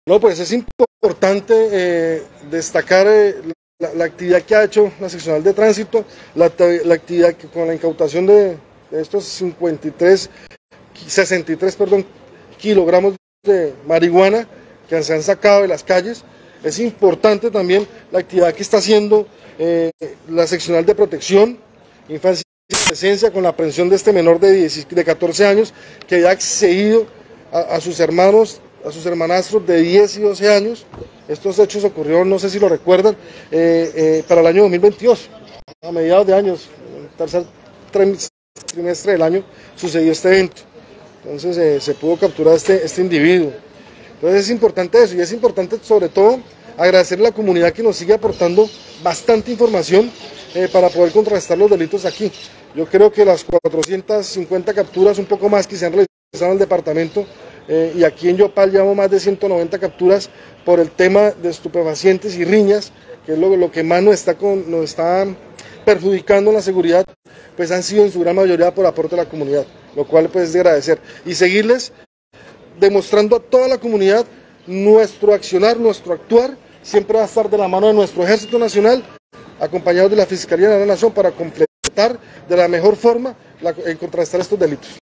No, pues es importante destacar la actividad que ha hecho la seccional de tránsito, la actividad que, con la incautación de estos 63 kilogramos de marihuana que se han sacado de las calles. Es importante también la actividad que está haciendo la seccional de protección, infancia y adolescencia, con la aprehensión de este menor de 14 años que había accedido a sus hermanos, a sus hermanastros de 10 y 12 años. Estos hechos ocurrieron, no sé si lo recuerdan, para el año 2022, a mediados de años, el tercer trimestre del año sucedió este evento. Entonces se pudo capturar este individuo. Entonces es importante eso, y es importante sobre todo agradecerle a la comunidad que nos sigue aportando bastante información para poder contrarrestar los delitos aquí. Yo creo que las 450 capturas, un poco más, que se han realizado en el departamento, y aquí en Yopal llevamos más de 190 capturas por el tema de estupefacientes y riñas, que es lo que más nos está perjudicando la seguridad, pues han sido en su gran mayoría por aporte de la comunidad, lo cual pues es de agradecer. Y seguirles demostrando a toda la comunidad nuestro accionar, nuestro actuar, siempre va a estar de la mano de nuestro Ejército Nacional, acompañados de la Fiscalía de la Nación, para completar de la mejor forma contrarrestar estos delitos.